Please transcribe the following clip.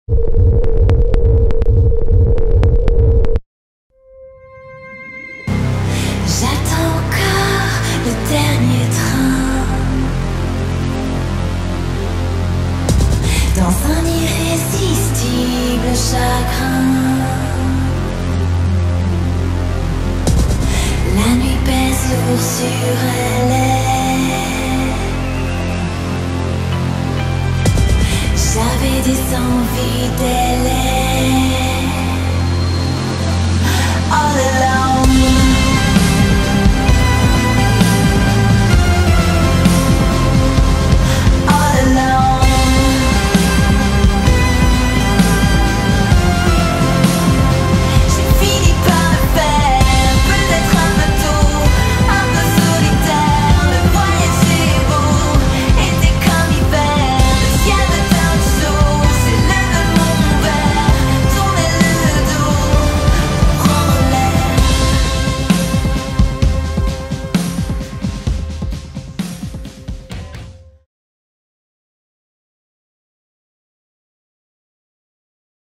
J'attends encore le dernier train dans un irrésistible chagrin. La nuit pèse lourd sur elle. J'avais des envies d'elle. All alone.